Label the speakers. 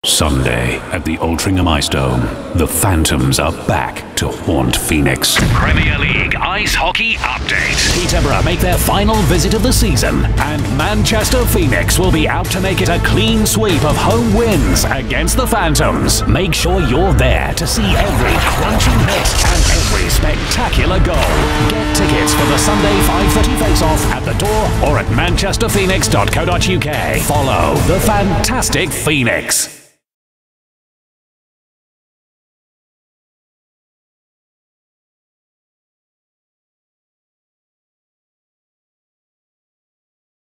Speaker 1: Sunday at the Altrincham Ice Dome, the Phantoms are back to haunt Phoenix.
Speaker 2: Premier League Ice Hockey Update.
Speaker 1: Peterborough make their final visit of the season, and Manchester Phoenix will be out to make it a clean sweep of home wins against the Phantoms. Make sure you're there to see every crunching hit and every spectacular goal. Get tickets for the Sunday 5:30 face-off at the door or at manchesterphoenix.co.uk. Follow the fantastic Phoenix.